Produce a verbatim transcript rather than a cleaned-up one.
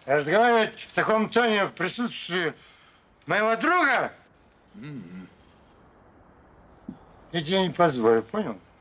Разговаривать в таком тоне в присутствии моего друга? Mm-hmm. Я тебе не позволю, понял?